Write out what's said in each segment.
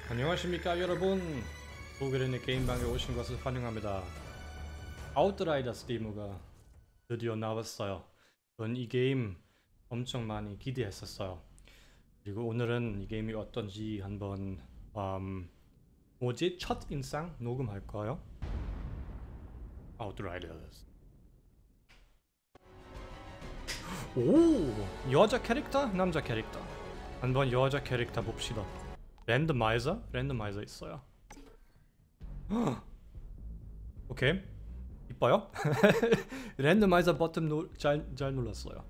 안녕하십니까 여러분. 독일인의 게임방에 오신 것을 환영합니다. 아웃라이더스 데모가 드디어 나왔어요. 전 이 게임 엄청 많이 기대했었어요. 그리고 오늘은 이 게임이 어떤지 한번 뭐지? 첫 인상 녹음할 거예요. 아웃라이더스. 오! 여자 캐릭터? 남자 캐릭터? 한번 여자 캐릭터 봅시다. 랜덤마이저 있어요. 오케이. 이뻐요? 랜덤마이저 버튼 잘 눌렀어요.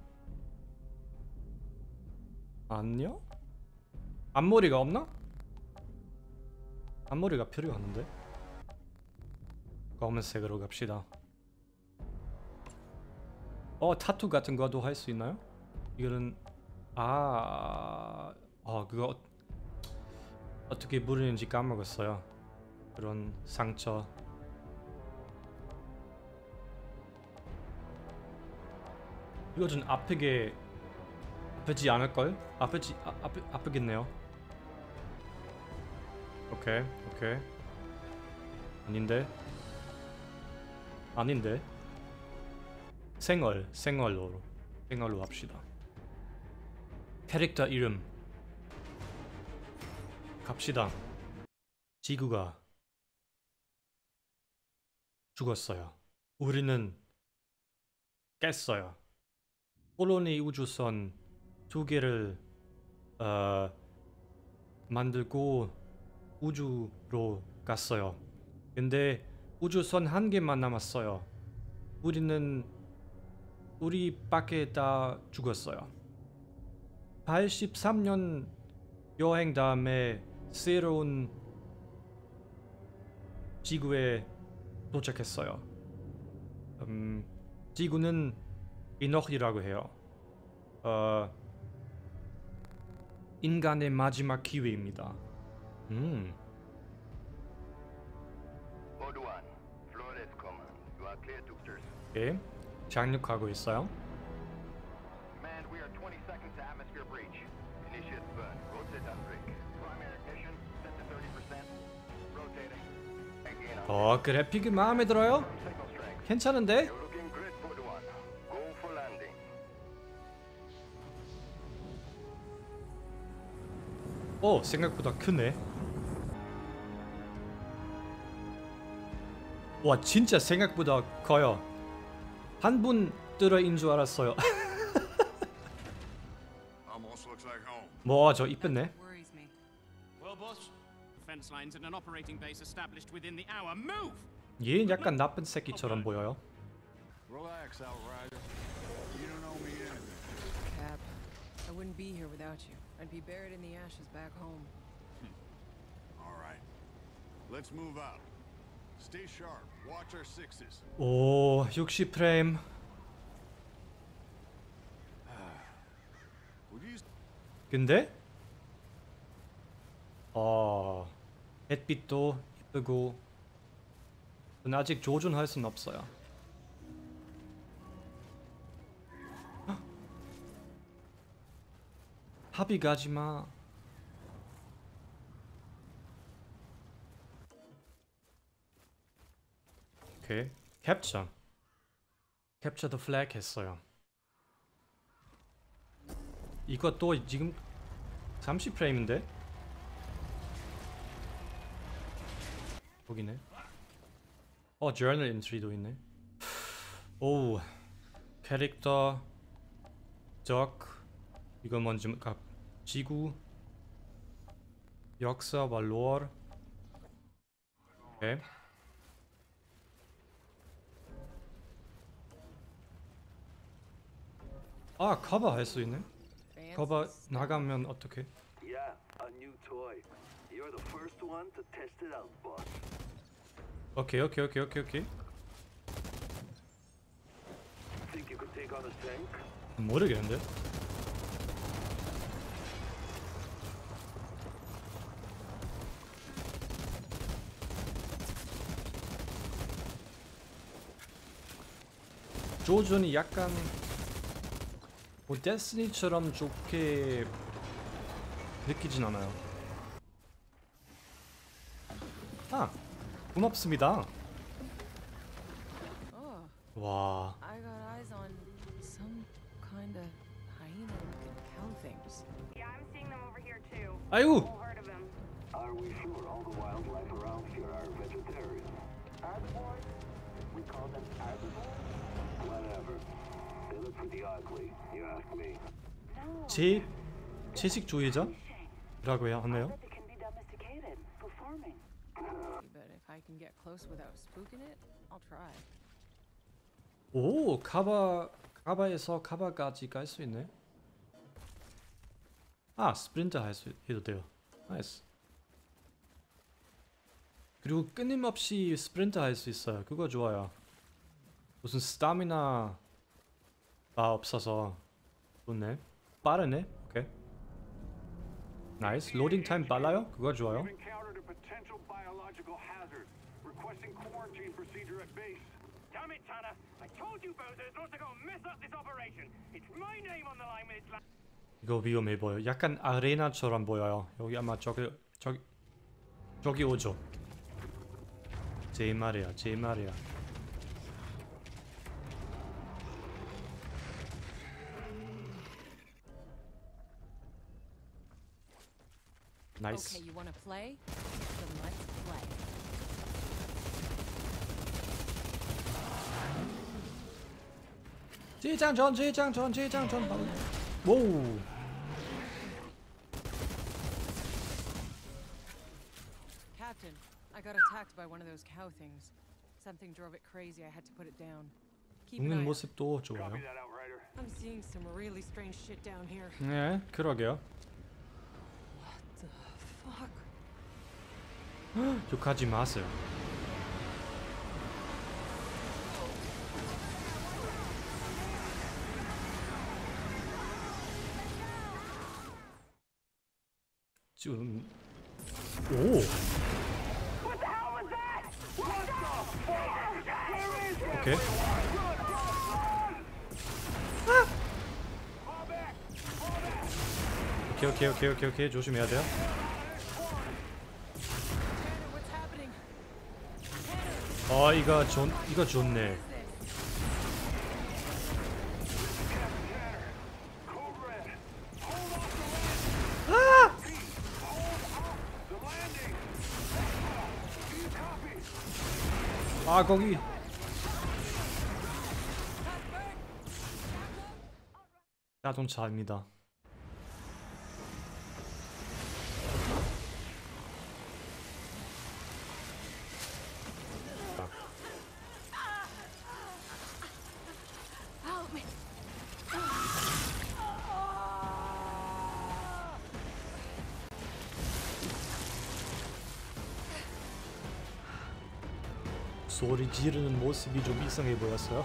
안녕? 앞머리가 없나? 앞머리가 필요한데. 검은색으로 갑시다. 타투 같은 거도 할 수 있나요? 이거는 그거 어떻게 부르는지 까먹었어요. 그런 상처. 이거 좀 아프지 않을걸? 아프겠네요. 오케이. 아닌데. 생얼로 합시다. 캐릭터 이름 갑시다. 지구가 죽었어요. 우리는 깼어요. 콜로니 우주선 2개를 만들고 우주로 갔어요. 근데 우주선 1개만 남았어요. 우리밖에 다 죽었어요. 83년 여행 다음에 새로운 지구에 도착했어요. 지구는 이녹이라고 해요. 인간의 마지막 기회입니다. 예, 착륙하고 있어요. 그래픽이 마음에 들어요? 괜찮은데? 생각보다 크네. 와, 진짜 생각보다 커요. 한 분 들어인 줄 알았어요. 뭐, 저 이쁘네. 얘 약간 나쁜 새끼처럼 보여요. Relax, Outrider. You don't owe me anything. Cap, I wouldn't be here without you. I'd be buried in the ashes back home. All right. Let's move out. Stay sharp. Watch our sixes. 오, 60프레임. 근데 햇빛도 이쁘고 아직 조준할 순 없어요. 합의 가지마. 오케이. 캡처 더 플래그 했어요. 이것도 지금 30프레임인데? 여기네. 저널 엔트리도 있네. 오, 캐릭터 이거 먼저 지구 역사와 로어. 오케이. 커버 할 수 있네. 커버 나가면 어떡해? Yeah, a new toy. You're the first one to test it out, boss. 오케이. Think you could take on a tank? 모르겠는데. 조준이 약간 데스티니처럼 좋게 느끼진 않아요. 아, 고맙습니다. Oh, 와, I got eyes on some kind of hyena-looking cow things. Yeah, I'm seeing them over here too. 아이고. Whole herd of them. Are we sure all the wildlife around here are vegetarian? Herbivores? We call them herbivores? Whatever. They look pretty ugly, you ask me. No. 채식주의자라고 하네요. But they can be domesticated for farming. But if I can get close without spooking it, I'll try. 오, 가바에서 가바까지 갈 수 있네. 아, 스프린트 해도 돼요. 나이스. 그리고 끊임없이 스프린트 할 수 있어요. 그거 좋아요. 무슨 스타미나가 없어서 좋네. 빠르네. 오케이. 나이스. 로딩 타임 빨라요? 그거 좋아요. We've encountered a potential biological hazard. Requesting quarantine procedure at base. Damn it, Tanner! I told you bozos not to go and mess up this operation. It's my name on the line when it's 이거 위험해 보여. 약간 아레나처럼 보여요. 여기 아마 저기 오죠. 제 말이야. 나이스. Okay, you wanna play? Then let's play. 제장전. 오. Captain, I got attacked by one of those cow things. Something drove it crazy. I had to put it down. Keep an eye 먹는 out. 모습도 좋아요. Copy that, Outrider. I'm seeing some really strange shit down here. 네, 그러게요. The fuck? 욕하지 마세요. 지금 오. 오케이. 오케이. 조심해야 돼요. Tanner, what's happening? 이거 좋네. 아, 거기. 자동차입니다. Help me! 소리 지르는 모습이 좀 이상해 보였어요.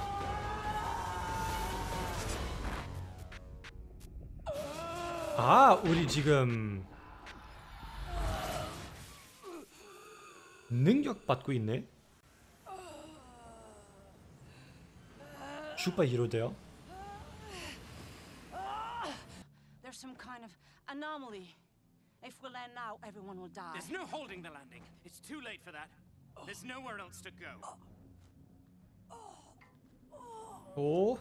아, 우리 지금 능력 받고 있네. 슈퍼히로 돼요. There's some kind of anomaly. If we land now, everyone will die. There's no holding the landing. It's too late for that. There's nowhere else to go. 오.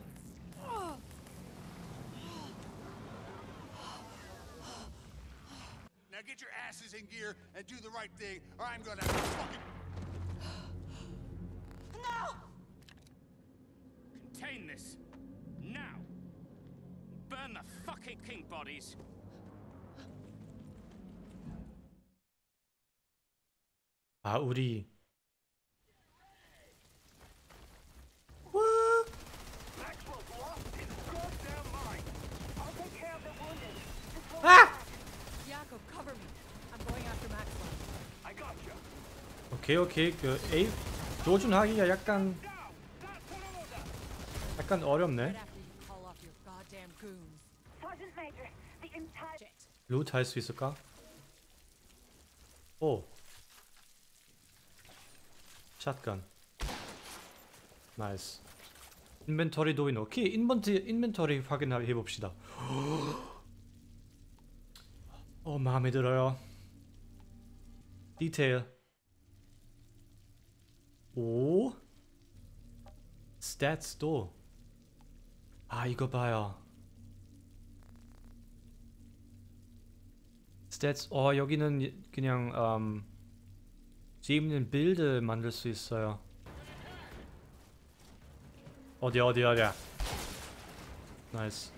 Now get your asses in gear and do the right thing, or I'm gonna fucking... No! Contain this. Now. Burn the fucking king bodies. 아, 우리 Maxwell's lost his goddamn mind. I'll take care of the wounded. Just hold 아! Jakob, cover me. I'm going after Maxwell. I got you. 오케이. 그 에이 조준하기가 약간 어렵네. Right after you call off your goddamn goons. Sergeant Major, the entire... Shit. 루트 할 수 있을까? 오. 샷건. 나이스. 인벤토리도 있노. 인벤토리 확인해 봅시다. 마음에 들어요. 디테일. 오? 스탯도. 아, 이거 봐요. 스탯. 여기는 그냥 재밌는 빌드 만들 수 있어요. 어디야? 나이스.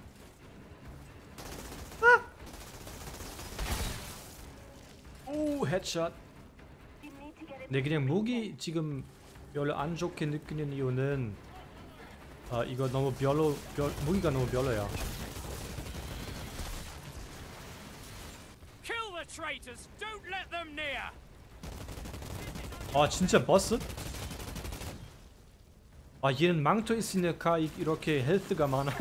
오, 헤드샷. 네, 그냥 무기 지금 별로 안 좋게 느끼는 이유는 이거 너무 무기가 너무 별로야. Kill the traitors! Don't let them near! 아, 진짜 버스? 아, 얘는 망토 있으니까 이렇게 헬스가 많아.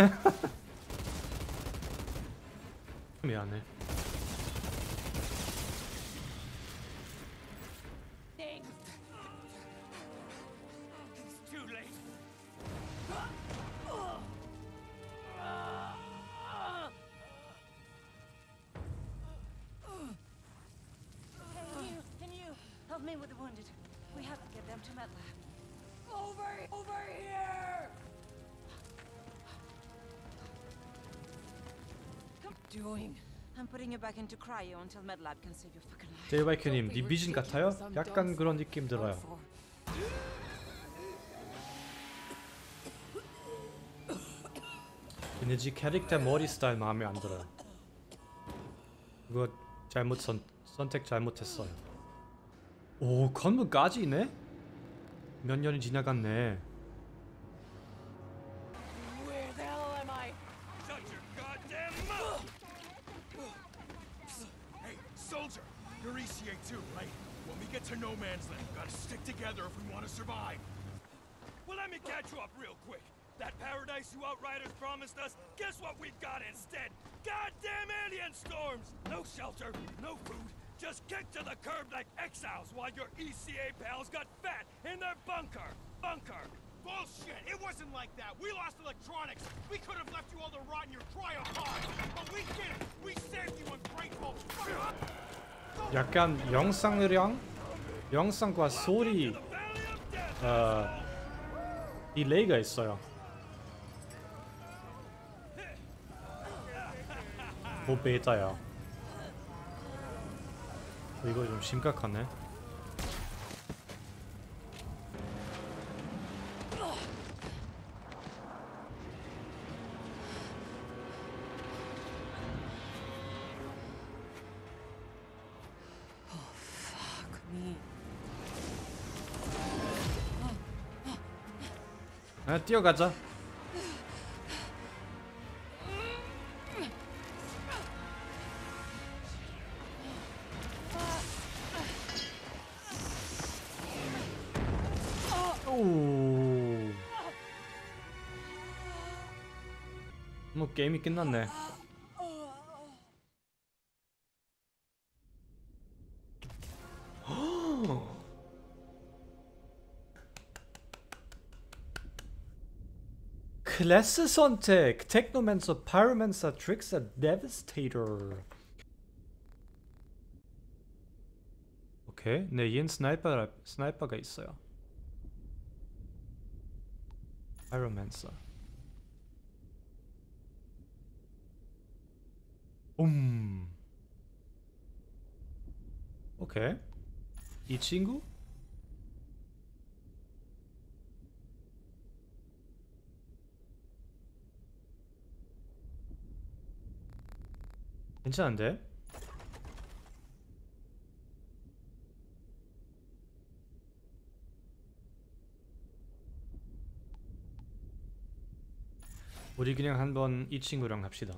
미안해. It's too late. Can you help me with the wounded? We have to get them to MedLab. Over here! Doing. I'm putting you back into cryo until MedLab can save your fucking life. 제이바이크님, 니 미진 같아요? 약간 그런 느낌 들어요. 에너지 캐릭터 머리 스타일 마음에 안 들어요. 그거 선택 잘못했어요. 오, 건물까지 있네? 몇 년이 지나갔네. Where the hell am I? Shut your goddamn mouth! Hey, soldier! You're ECA too, right? When we get to No Man's Land, we gotta stick together if we want to survive. Well, let me catch you up real quick. That paradise you Outriders promised us, guess what we've got instead? Goddamn alien storms! No shelter, no food, just kicked to the curb like exiles while your ECA pals got fat in their bunker. Bullshit! It wasn't like that! We lost electronics! We could have left you all to rot in your cryopod! But we didn't! We saved you in grateful! 약간 영상과 소리 딜레이가 있어요. 뭐 베타야. 이거 좀 심각하네. 뛰어가자. 오. 뭐 게임이 끝났네. 클래스 선택. 테크노맨서, 파이로맨서, 트릭서, 데비스테이터. 오케이. 네, 얘는 스나이퍼가 있어요. 파이로맨서. 오케이. 이 친구? 괜찮은데? 우리 그냥 한번 이 친구랑 합시다.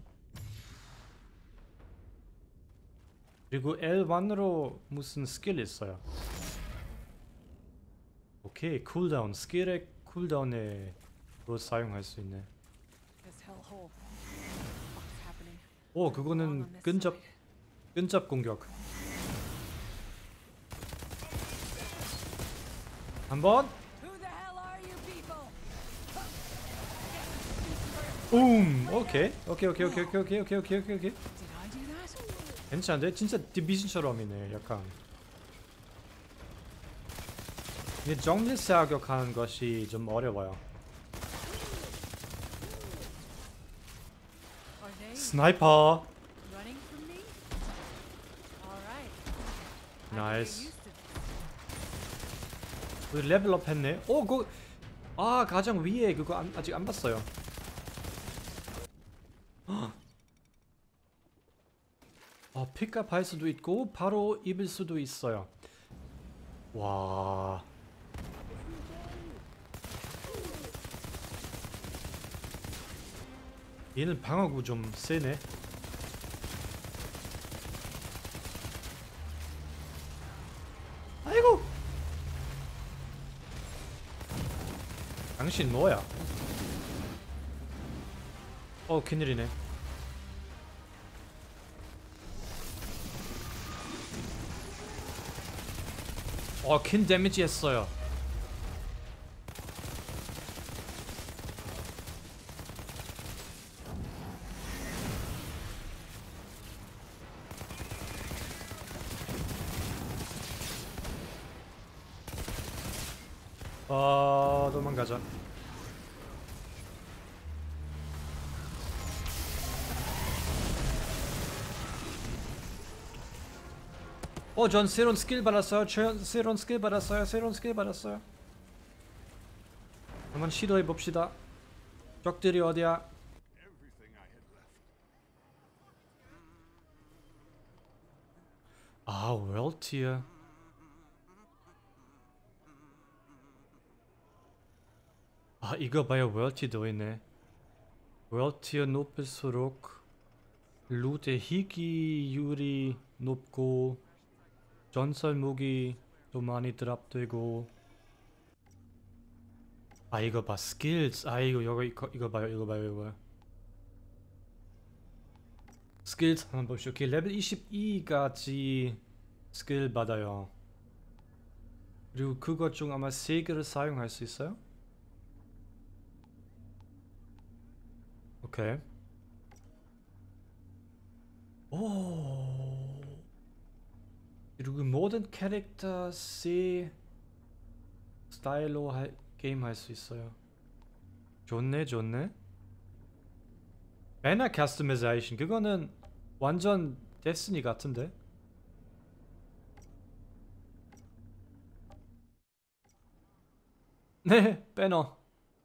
그리고 L1으로 무슨 스킬 있어요. 오케이, 쿨다운. 스킬의 쿨다운으로 사용할 수 있네. This hellhole. What's happening? 오, 그거는 근접 공격. 한번. Who the hell are you people? 오케이. Did I do that? 괜찮은데? 진짜 디비전처럼이네. 약간 이게 정밀 사격하는 것이 좀 어려워요. Are they 스나이퍼. running from me? All right. I 나이스. get used to 우리 레벨업 했네. 오, 아, 가장 위에 그거 아직 안 봤어요. 픽업할 수도 있고 바로 입을 수도 있어요. 와. 얘는 방어구 좀 세네. 아이고. 당신 뭐야? 큰일이네. 큰 데미지 했어요. 도망가자. 전 새로운 스킬 받았어요. 새로운 스킬 받았어요. 한번 시도해 봅시다. 적들이 어디야? Everything I had left. World Tier. 이거 봐요. World Tier도 있네. World Tier 높을수록 루트의 희귀율이 높고 전설 무기도 많이 드랍되고. 이거 봐. 스킬스. 이거 봐요. 스킬스 한번 보시죠. 오케이, 레벨 22까지 스킬 받아요. 그리고 그것 중 아마 3개를 사용할 수 있어요? 오케이. 그리고 모든 캐릭터 스타일로 게임 할 수 있어요. 좋네. 배너 커스터마이제이션 그거는 완전 데스니 같은데? 네, 배너.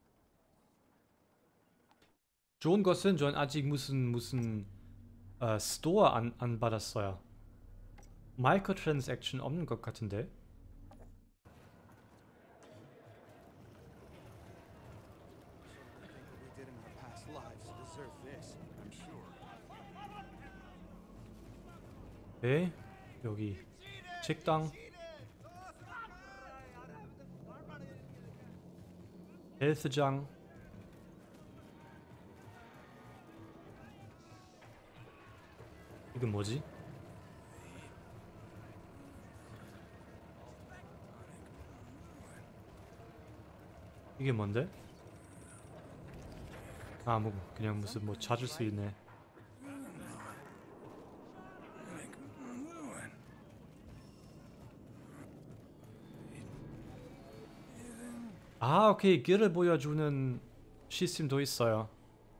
좋은 것은 전 아직 무슨 스토어 안 받았어요. 마이크로 트랜잭션 없는 것 같은데? 네, 여기 식당, 헬스장. 이건 뭐지? 이게 뭔데? 뭐 그냥 무슨 뭐 찾을 수 있네. 오케이. 길을 보여주는 시스템도 있어요.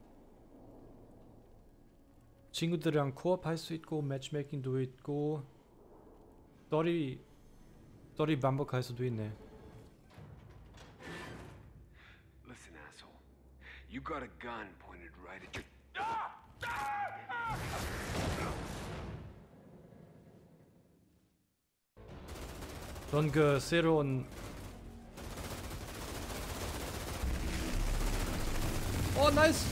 친구들이랑 코업 할 수 있고 매치메이킹도 있고 스토리 반복할 수도 있네. Listen, asshole. You got a gun pointed right at your... 전 그 새로운 나이스.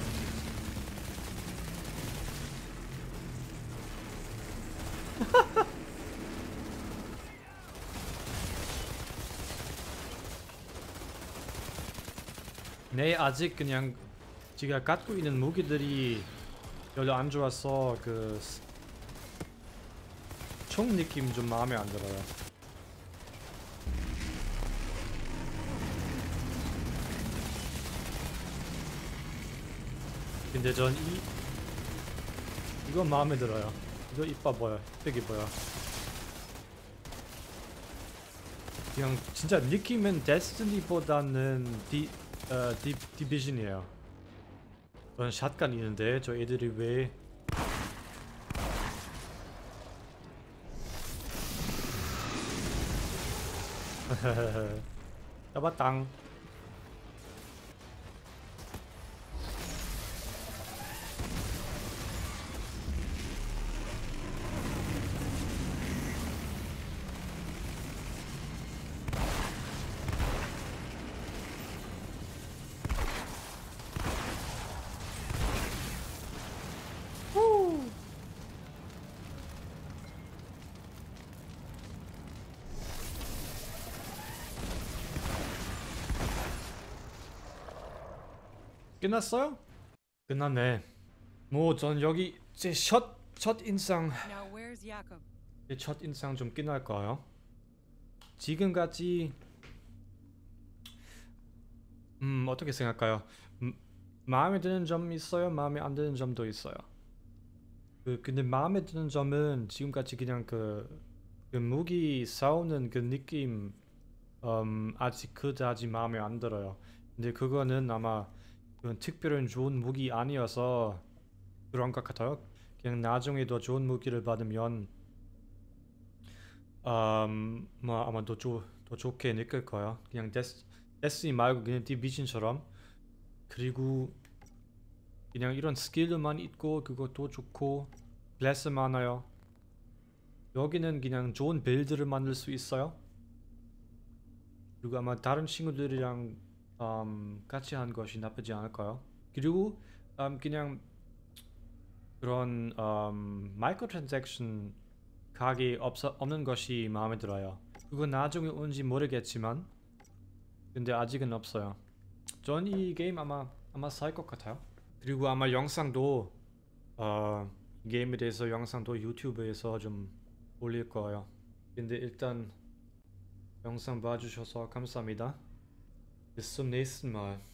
네, 아직 그냥 제가 갖고 있는 무기들이 별로 안 좋아서 그 총 느낌 좀 마음에 안 들어요. 근데 전 이거 마음에 들어요. 이거 이뻐 보여. 흑백이 보여. 그냥 진짜 느낌은 데스티니보다는 디비전이에요. 저는 샷건 있는데 저 애들이 왜 잡았당. 끝났어요? 끝났네. 뭐 전 여기 제 첫 인상 Now where's Jakob? 제 첫 인상 좀 끝날까요? 지금까지 어떻게 생각할까요? 마음에 드는 점 있어요? 마음에 안 드는 점도 있어요. 근데 마음에 드는 점은 지금까지 그냥 그 무기 싸우는 그 느낌 아직 그다지 마음에 안 들어요. 근데 그거는 아마 그런 특별한 좋은 무기 아니어서 그런 것 같아요. 그냥 나중에 더 좋은 무기를 받으면 뭐 아마 더 좋게 느낄 거예요. 그냥 데스티니 말고 그냥 디비전처럼. 그리고 그냥 이런 스킬들만 있고 그것도 좋고 클래스 많아요. 여기는 그냥 좋은 빌드를 만들 수 있어요. 그리고 아마 다른 친구들이랑 같이 한 것이 나쁘지 않을까요? 그리고 그냥 그런 마이크로 트랜잭션 가게 없는 것이 마음에 들어요. 그건 나중에 온지 모르겠지만 근데 아직은 없어요. 전 이 게임 아마 살 것 같아요. 그리고 아마 영상도 게임에 대해서 영상도 유튜브에서 좀 올릴 거예요. 근데 일단 영상 봐주셔서 감사합니다. bis zum nächsten Mal.